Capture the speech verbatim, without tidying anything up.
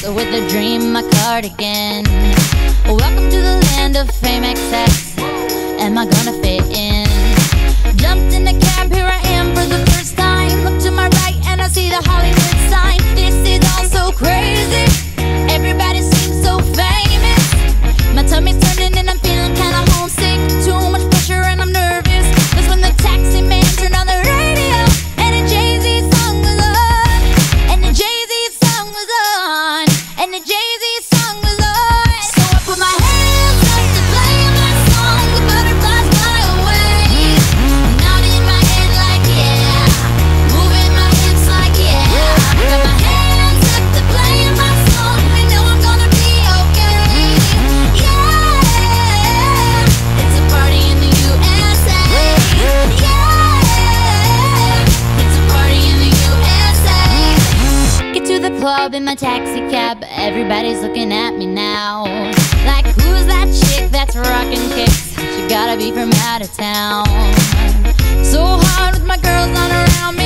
with a dream, my cardigan. Welcome to the land of fame excess. Am I gonna fit in? Jumped in the cab, here I am for the first time. Look to my right and I see the Hollywood sign. This is all so crazy. Everybody seems so famous. My tummy's turning and I'm feeling kinda homesick. Too much pressure and I'm nervous. That's when the taxi man turned on the radio and a Jay-Z song was on. And the Jay-Z song was on. And the Jay-Z song was on. So I put my hands up to play my song. The butterflies fly away. Nodding my head like yeah. Moving my hips like yeah. Got my hands up to play my song. I know I'm gonna be okay. Yeah. It's a party in the U S A. Yeah. It's a party in the U S A. Get to the club in my taxi cab. Everybody's looking at me now. Like, who's that chick that's rocking kicks? She gotta be from out of town. So hard with my girls not around me.